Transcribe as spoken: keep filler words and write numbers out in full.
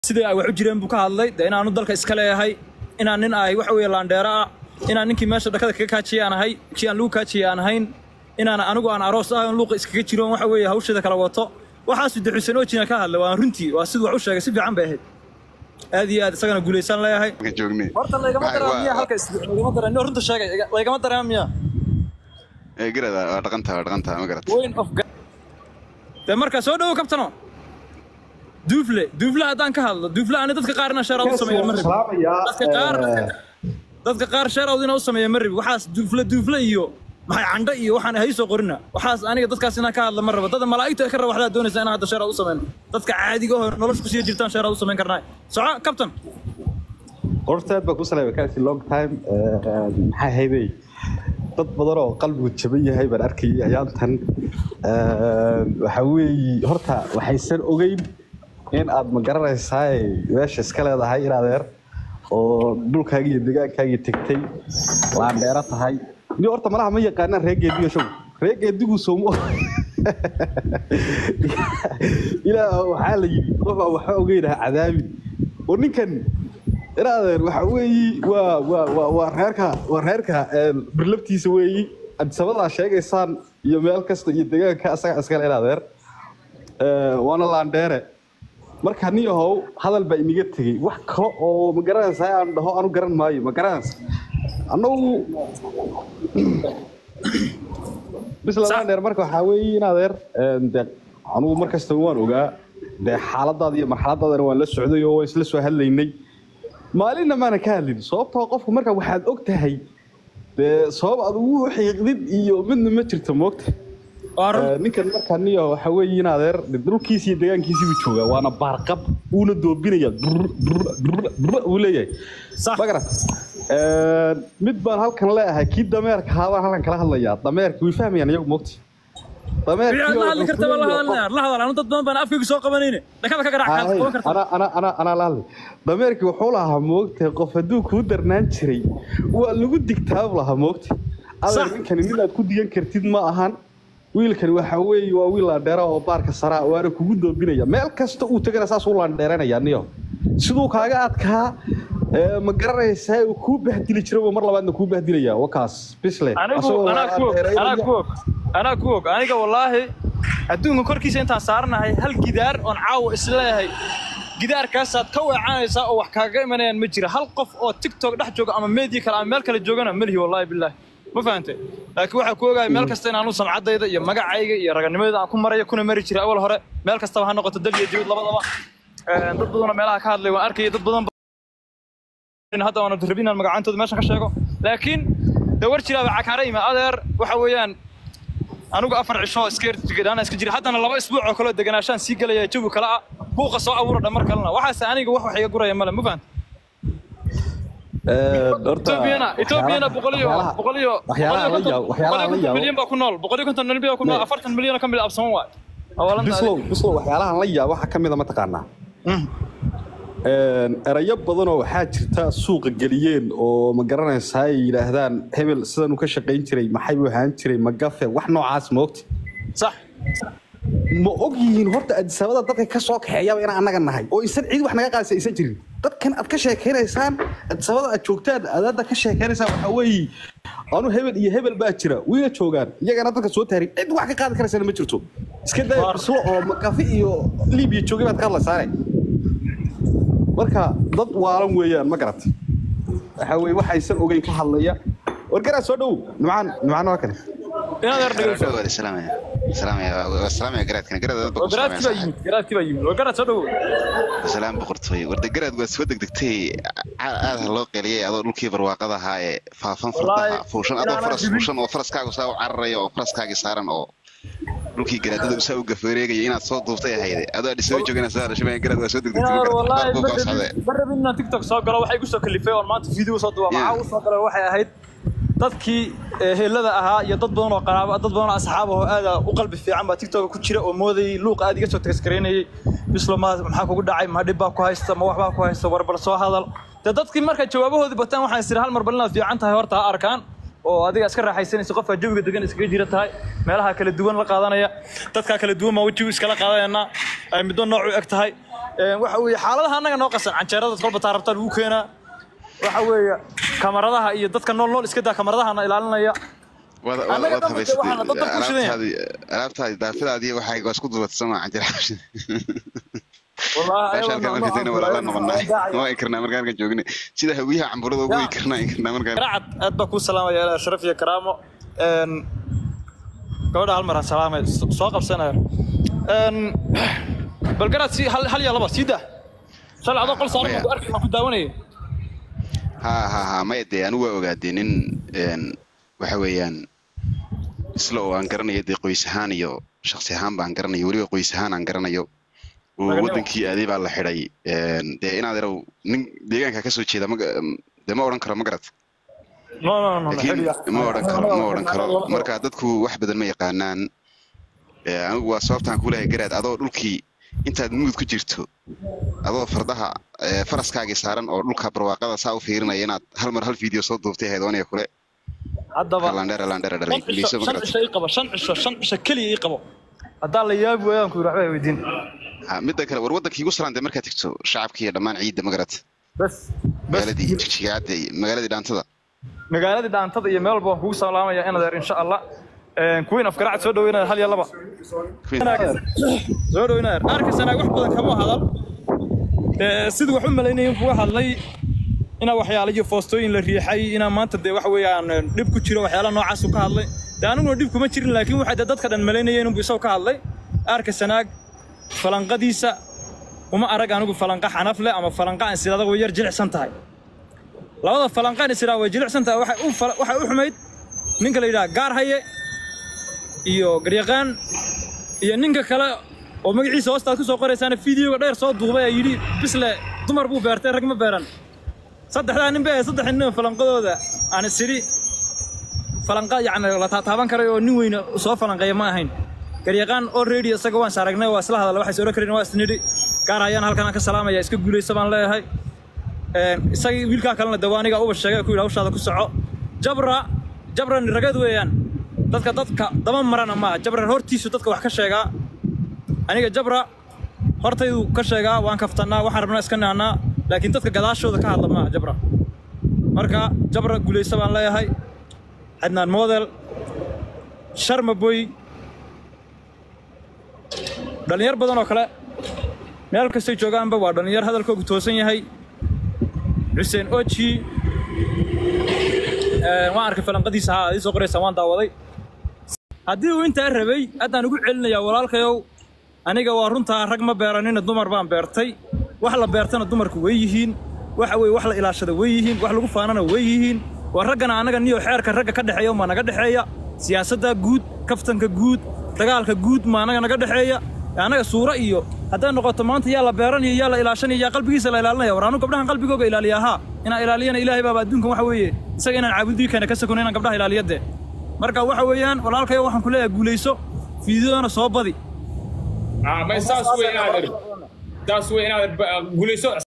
sidii ay wax u jireen buu ka hadlay in aanu dalka iska leeyahay in aan nin ay wax weey laandheera ah in aan ninkii meesha dhakada kaga kaajiyaan ahay kii aan lagu kaajiyaan ahayn in aan anigu aan aroos ah oo luuq iskaga jiro wax weey hawshada kala wato waxaas u duxusan oo jina ka hadlay waa runtii waa sidii wax u sheegay si fiican bay ahayd aad iyo aad isagana guuleysan leeyahay horta laygama dareemiyaa halka laygama dareemiyo runta sheegay laygama dareemiyaa ee garada dhaqanta dhaqanta ma garat weyn of de marka soo dhaw kabtano دوفلة دوفلة هذا كهذا دوفلة أنا تذكر قارنا شراء وسمية مرة تذكر قار تذكر قار شراء ودينا وسمية مرة وحاس دوفلة دوفلة إيوه ما هي عنده إيوه وحنا هاي سوقرنا وحاس أنا تذكر سنة كهذا مرة بدل ما لاقيته أكره واحدة دون سنة هذا شراء وسمية تذكر عادي جوه نلاش كسير جلتان شراء وسمية كرناي صح كابتن قرطت بقول لك كان في لونج تايم هاي هاي dad badan oo qalbigu jabay yahay baan arkay ayaantan waxa weey horta waxaysan ogeyn in aad ma garanaysaa meesha iska leedahay in adeer oo dhulkaaga iyo deegaankaaga tagtay laandheera tahay ni horta malaha ma yaqaanaan reegeediga show reegeedigu soomo ila waxa la yiri qofa waxa ogeeyna cadaabi oo ninkan in adeer waxa weey waa waa waa reerka waa reerka birlabtiisa weey ad sabada sheegaysaan iyo meel kasta iyo deegaanka asaga iska leedahay ee wana laandheere marka niyahow hadal ba iniga tagay wax kale oo ma garanaysaa aan dhaho aanu garan maayo ma garanaysaa anagu bislaan dheer marka waxa weey in adeer ee anigu markasta waan ogaa de xaaladaada iyo marxaladaada waan la socday oo isla soo hadlaynay maalina maana ka hadlin sababtoo qofku marka waxaad og tahay de sabab aad ugu xiiqdid iyo midna ma jirto moogta ninkan marka niyo waxa weey in adeer dhulkiisa iyo deegaankiisa uu jooga waana baarqab uuna doobinaya uu leeyahay magarat ee mid baan halkan leeyahay kii dameerka hada halkan kala hadlaya dameerka way fahmayaan iyagu moogta dameerka la hadli kartaa la hadlaa la hadlaa anu dad badan baan afkiga soo qabanayna dhakada ka garaac qaban kartaa ana ana ana ana la hadlay dameerka wuxuu lahaa moogta qof haduu ku darnaan jiray waa lagu digtaab lahaa moogta adeer ninkan inaad ku digan kartid ma ahan wiilkan waxa weey waa wiil la dheera oo baarka sara waana kugu doobinaya meel kasta uu tagana saas uu la dheeranaya niyo sidoo kaaga adkaa ee ma garanaysaa uu ku bahdili jiray mar labaadna ku bahdilaya wakaas bisle anigu ana ku ana ku ana ku aniga wallahi adduunka korkiisa inta saarnahay hal gidaar oo caaw isleeyahay gidaarkaas aad ka wacanaysaa oo wax kaaga imanayaan ma jira hal qof oo TikTok dhex jooga ama media kale ama meel kale joogana ma lihi wallahi billahi ma fahamtay laakiin waxa ku ogaay meel kasta in aanu samcadayda iyo magacayga iyo raganimadayda aan ku marayo kuna mari jiray awal hore meel kasta waxa noqoto dal iyo dibad labadaba ee dad badan meelaha ka hadlay waan arkay dad badan in hadda aan rabinaan magacaantooda meesha ka sheego laakiin dawar jira waxa ka reeyma adeer waxa weeyaan anigu afar cisho iskeer tigidana iska jira haddana laba isbuuc oo kale deganaashan si galaya jawi kala ah buuqa soo abuuro dhamar kalena waxa aniga wax wax iga guraya mala ma fahanto Etoobiyana Etoobiyana boqoliyo boqoliyo boqoliyo milyan baa ku nool boqoliyo konton milyan baa ku nool afartan milyan ka mid absan waay awalan bislo bislo waxyaalahan la yaab waxa kamid ah ma taqaanaa een erayo badan oo waxa jirta suuqa galiyeen oo ma garanaysaa ay yiraahdaan hebel sidan uu ka shaqeyn jiray maxay uu ahaan jiray magafe wax noocaas moogti sax ma ogyihiin horta adisabada dadka ka soo kaxeeya in anaga nahay oo isan cid wax naga qaasay isan jirin dadkan aad ka sheekeynaysan adisabada aad joogtaan aad ka sheekeynaysan waxa weey aanu hebel iyo hebel baa jira wiila joogan iyagana dadka soo taarin cid wax ka qaad karaysan ma jirto iska day bislo oo magafe iyo liibiya joogay baad ka hadlaysaa marka dad waalan weeyaan ma garat waxa weey waxaysan ogeyn ka hadlaya wargara soo dhaw nimcaan nimcaan waa kan ina dar dhigayso salaam salaam salaam garaad kan garaad dad garaad kiba yimid garaad kiba yimid wargara soo dhaw salaam boqortooy warda garaad waa soo degdegtay aad loo qeeliyay adoo dhulkii barwaaqada ahaa ee faafan fardaha fuushan adoo faras fuushan oo faraskaagu saa u cararayo oo faraskaaga saaran oo dhulkii garaadada u saa u gafareegay inaad soo duubtay ahayd adoo dhisay joogana saa dhashay garaad waa soo degdegtay wallahi barabina TikTok soo galo waxay ku soo kalifay oo maanta video soo duubay waxa uu soo galay waxay ahayd dadkii heelada ahaa iyo dad badan oo qaraabo dad badan oo asxaab ah oo aad u qalbi fiican ba TikTok ku jira oo mooday luuq aad iga soo tagaskareenay bislo ma maxaa kugu dhacay ma dhib baa ku haysta ma wax baa ku haysta war bal soo hadal dadkii marka jawaabahoodii bataan waxaan isir hal mar balna fiican tahay horta arkaan oo adiga iska raaxaysanaysa qofka jawiga degan iskaga jira tahay meelaha kala duwan la qaadanaya dadka kala duwan ma wajiga iskala qaadanayna ay middo nooc u eg tahay waxa weeye xaaladaha anaga noo qasan canjeerada kolba taarabta lagu keenaa waxa weeye kamaradaha iyo dadka nool nool iska daa kamaradahana ilaalinaya wada wada habeysay alaabtaadi daafidaadii waxay isku duubadsan canjeerada والله ايوه عشان كان كنتينا ولا لا نقلنا ما يكرنا مركان جوجنا سيده هويها عمبرده ugu يكرنا يكرنا مركان رعد اد با ku salaamaya sharaf iyo karaamo een gabadha hal mar salaamay soo qabsanaya een bal garad si hal hal ya laba sida salado qol saaran ku arki ma ku daawanay ha ha ha ma yadee anu waa ogaadeen in een waxa weeyaan isla oo aan garanayo qoys ahaan iyo shakhsi ahaan baan garanayo waliba qoys ahaan aan garanayo wadankii aadey baa la xiray een de inaad yaraw nin deegaanka ka soo jeeda ma de ma oran karo ma garad no no no ma oran karo ma oran karo marka dadku wax badan ma yaqaanaan ee anigu waa sababtaan ku leeyahay garaad adoo dhulkii intaad mudud ku jirto adoo fardaha faraskaaga saaran oo dhulka barwaaqada saa u fiirinaya inaad hal mar hal video soo duubtay haydoonaya kule haddaba landera landera dhalay liiso ma garad shan qabo shan cisho shan cisho kaliya qabo hadaa la yaab weeyaan ku waxba weydiin midda kale war wadankii ugu saraantay marka tagto shacabkii iyo dhamaan ciidda magarad bas magaaladii jijigaada magaaladii dhaantada magaaladii dhaantada iyo meel walba kugu salaamaya in adeer insha Allah een queen of garaac soo dhaweynaa hal iyo laba soo dhaweynaa arkasana wax badan kama hadal ee sidii wax u maleynayeen kuwa hadlay ina waxyaalo iyo foostooyin la riixay ina maanta de wax weeyaan dib ku jiro waxyaalo noocaas u ka hadlay daanuna dib kuma jirin laakiin waxa dadka dhan maleynayeen inuu isoo ka hadlay arkasana falanqadiisa uma arag anigu falanqa xanaf leh ama falanqa aan sidada way yar jilicsan tahay labada falanqaan isira way jilicsan tahay waxa uu waxa uu xumayd ninka la yiraahdo gaar haye iyo garyaqaan iyo ninka kale oo magaciisa hoosta ku soo qoraysana fiidiyoga dheer soo duubay ay yiri bisle dumar buu beertay rag ma beeran saddexda nin baa saddex nin falanqadooda aan isiri falanqa yaani la taaban karo oo nin weyn soo falanqay ma ahayn garyaqaan already isaga waan saragnay waa isla hadal waxa soo kareen waa isnidi gaar ayaan halkan ka salaamaya iska guuleysa baan leeyahay een isaga wiilka kalena dawaaniga uba sheegay ku ilaawshada ku soco jabra jabran ragad weeyaan dadka dadka daba marana ma jabran hortiisu dadka wax ka sheega aniga jabra hortaydu ka sheega waan kaftanaa waxaan rabnaa iska naanaa laakiin dadka gadaashooda ka hadla ma jabra marka jabra guuleysa baan leeyahay adnaan model sharma boy dhalinyar badan oo kale meel kasta joogaanba waa dhalinyar hadalkoodu toosan yahay Hussein Ochi ee waan arkay falanqadiisa ha isoo qoraysa waan daawaday haddii uu inta rabay adaan ugu celinayaa walaalkayow aniga waa runta rag ma beeranina dumar baan beertay wax la beertana dumarku way yihiin waxa way wax la ilaashada way yihiin wax lagu faanana way yihiin waa ragana anaga niyo xeerka ragga ka dhaxeeyo ma naga dhaxeeya siyaasadda guud kaftanka guud dagaalka guud ma anaga naga dhaxeeya anaga suura iyo haddii noqoto maanta yaa la beeran iyo yaa la ilaashan iyo qalbigiisa la ilaalinaya waraanu gabdhahan qalbigooga ilaaliyaha ina ilaaliyana ilaahay baa adduunka waxa weeye isaga inaan caabudi kana ka sakoon inaan gabdhaha ilaaliyade marka waxa weeyaan walaalkayo waxaan ku leeyahay guuleyso fiidiyona soo badi ah ma saas weeyaan taas weeyaan guuleyso